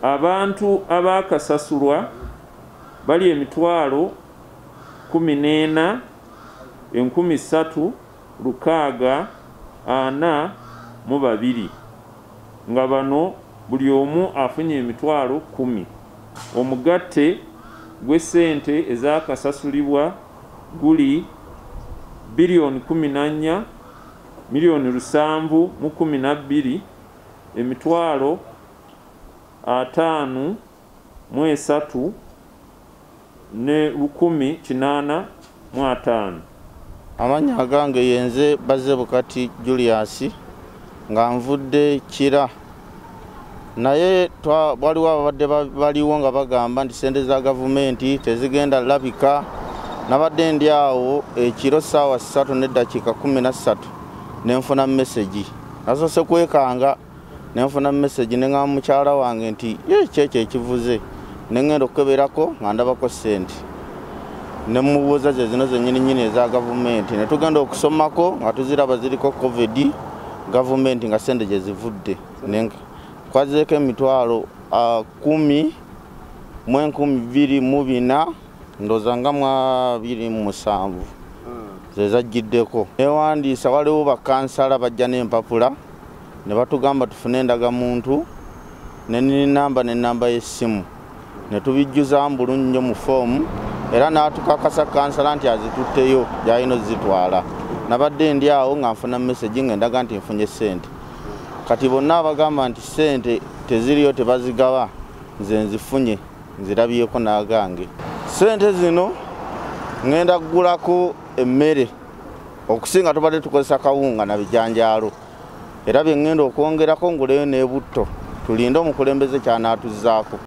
abantu abakasasulwa bali emitwalo 14,642 nga bano buli omu afunye emitwalo 10. Omugatte gw'essente ezakasasulibwa guli bilioni 14,712 emitwalo 53 ne 185. Amanya agange yenze Bazze Bukati Julius nga nvudde Kira, naye waliwo abadde baliwo nga bagamba nti sente za gavumenti tezigenda labika. Nabadde ndi awo ekiro ssaawa 3:13 nenfuna message, nasoose kwekanga nenfuna message neŋŋamba mukyala wange nti kyekyo ekivuze, neŋŋenda okukeberako nga ndabako sente. Nemubuuza ze zino zennyini eza gavumenti, ne tugenda okusomako nga tuziraba ziriko covid gavumenti nga sente gye zivudde. Kwazeeko emitwalo 10,204 ndowooza nga 27 ze zajjiddeko. Newandiisa waliwo bakansala bajja n'empapula ne batugamba tufune endagamuntu n'ennamba y'essimu, ne tubijjuzaamu bulungi nnyo mu foomu, era n'atukakasa kansala nti azitutteyo gy'alina ozitwala. Nabadde ndi awo nga nfuna message nga ndaga nti nfunye ssente. Kati bonna abagamba nti ssente teziriyo tebazigaba, nze nzifunye, nzirabyeko n'agange. Ssente zino ngenda kugulako emmere, okusinga tubadde tukozesa kawunga na bijanjaalo, era bye ngenda okwongerako nguleyo n'ebutto, tulinde omukulembeze kyanaatuzzaako.